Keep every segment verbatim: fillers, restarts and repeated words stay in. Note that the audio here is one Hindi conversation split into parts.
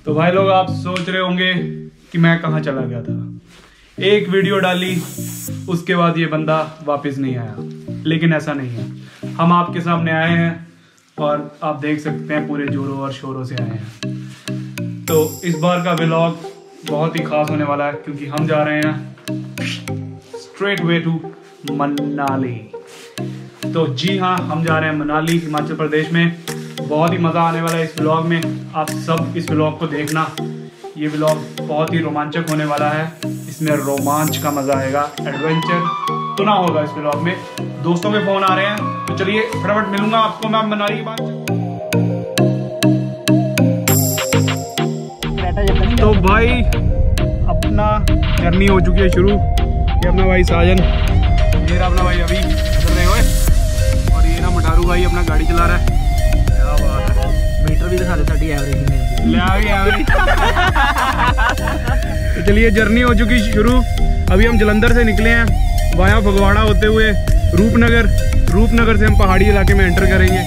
तो भाई लोग आप सोच रहे होंगे कि मैं कहाँ चला गया था। एक वीडियो डाली, उसके बाद ये बंदा वापस नहीं आया, लेकिन ऐसा नहीं है। हम आपके सामने आए हैं और आप देख सकते हैं पूरे जोरों और शोरों से आए हैं। तो इस बार का व्लॉग बहुत ही खास होने वाला है, क्योंकि हम जा रहे हैं स्ट्रेट वे टू मनाली। तो जी हाँ, हम जा रहे हैं मनाली, हिमाचल प्रदेश में। बहुत ही मज़ा आने वाला है इस व्लॉग में। आप सब इस व्लॉग को देखना। ये व्लॉग बहुत ही रोमांचक होने वाला है। इसमें रोमांच का मज़ा आएगा, एडवेंचर तो ना होगा इस व्लॉग में। दोस्तों के फ़ोन आ रहे हैं, तो चलिए फटाफट मिलूंगा आपको मैं मनाली के बाद। तो भाई अपना जर्नी हो चुकी है शुरू। ये अपना भाई साजन, ये रहा अपना भाई अभी उतर रहे हुए, और ये ना मटारू भाई अपना गाड़ी चला रहा है। मीटर भी दिखा दे साड़ी एवरेज में ले आ गई एवरेज। तो चलिए जर्नी हो चुकी शुरू। अभी हम जलंधर से निकले हैं वाया फगवाड़ा होते हुए रूपनगर। रूपनगर से हम पहाड़ी इलाके में एंटर करेंगे।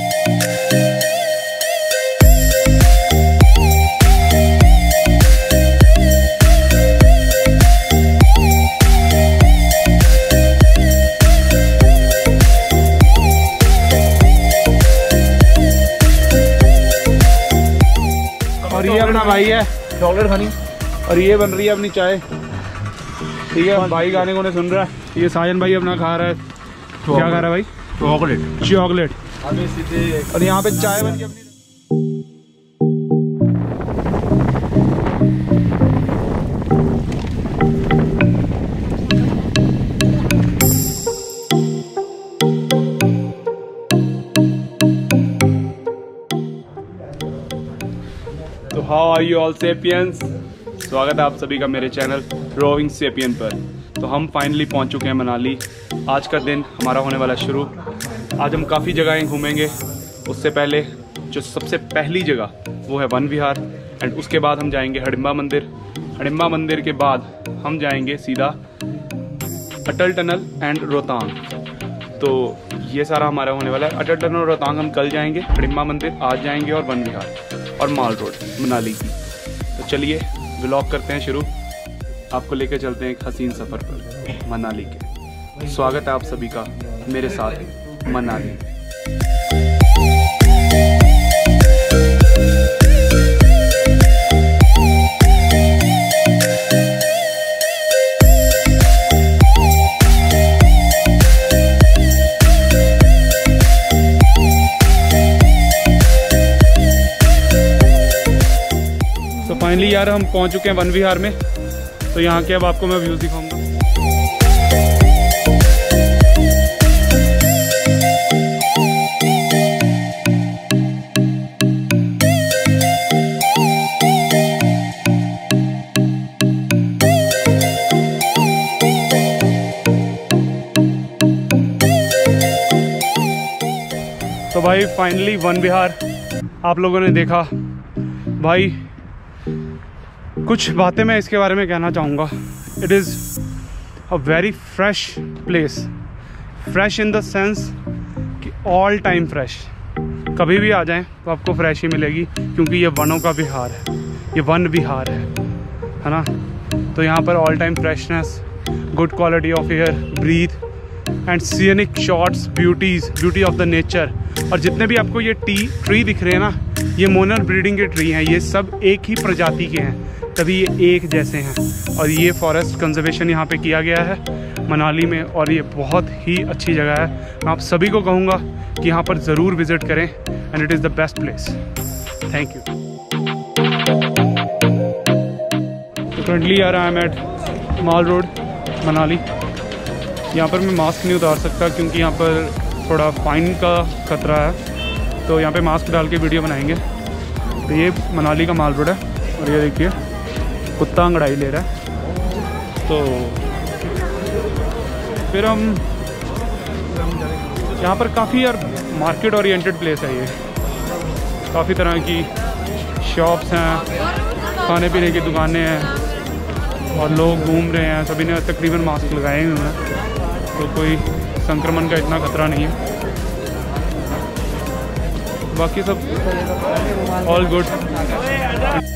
और ये अपना भाई है चॉकलेट खानी, और ये बन रही है अपनी चाय। ठीक है, भाई गाने को सुन रहा है। ये साजन भाई अपना खा रहा है, क्या खा रहा है भाई? चॉकलेट चॉकलेट और यहाँ पे चाय बन गई अपनी। तो how are you all sapiens, स्वागत है आप सभी का मेरे चैनल रोविंग सेपियन पर। तो हम फाइनली पहुंच चुके हैं मनाली। आज का दिन हमारा होने वाला शुरू। आज हम काफ़ी जगहें घूमेंगे। उससे पहले जो सबसे पहली जगह वो है वन विहार, एंड उसके बाद हम जाएंगे हडिम्बा मंदिर। हडिम्बा मंदिर के बाद हम जाएंगे सीधा अटल टनल एंड रोहतांग। तो ये सारा हमारा होने वाला है। अटल टनल और रोहतांग हम कल जाएंगे, हडिम्बा मंदिर आज जाएंगे, और वन विहार और माल रोड मनाली की। तो चलिए व्लॉग करते हैं शुरू। आपको लेकर चलते हैं एक हसीन सफ़र पर मनाली के। स्वागत है आप सभी का मेरे साथ मनाली। फाइनली यार हम पहुंच चुके हैं वन विहार में। तो यहाँ के अब आपको मैं व्यूज़ दिखाऊंगा। तो भाई फाइनली वन विहार आप लोगों ने देखा। भाई कुछ बातें मैं इसके बारे में कहना चाहूँगा। It is a very fresh place. Fresh in the sense कि ऑल टाइम फ्रेश। कभी भी आ जाएं तो आपको फ्रेश ही मिलेगी, क्योंकि ये वनों का विहार है, ये वन विहार है, है ना। तो यहाँ पर all time freshness, good quality of air, breathe and scenic shots, beauties beauty of the nature. और जितने भी आपको ये टी ट्री दिख रहे हैं ना, ये मोनल ब्रीडिंग के ट्री हैं। ये सब एक ही प्रजाति के हैं, तभी ये एक जैसे हैं। और ये फॉरेस्ट कंजर्वेशन यहाँ पे किया गया है मनाली में, और ये बहुत ही अच्छी जगह है। मैं आप सभी को कहूँगा कि यहाँ पर ज़रूर विज़िट करें, and it is the best place. Thank you. तो करंटली यार I am at mall road Manali. यहाँ पर मैं मास्क नहीं उतार सकता, क्योंकि यहाँ पर थोड़ा फाइन का खतरा है। तो यहाँ पे मास्क डाल के वीडियो बनाएंगे। तो ये मनाली का माल रोड है, और ये देखिए कुत्ता अंगड़ाई ले रहा है। तो फिर हम यहाँ पर काफ़ी यार मार्केट ओरिएंटेड प्लेस है। ये काफ़ी तरह की शॉप्स हैं, खाने पीने की दुकानें हैं, और लोग घूम रहे हैं। सभी ने तकरीबन मास्क लगाए हुए हैं, तो कोई संक्रमण का इतना खतरा नहीं है। बाकी सब ऑल गुड।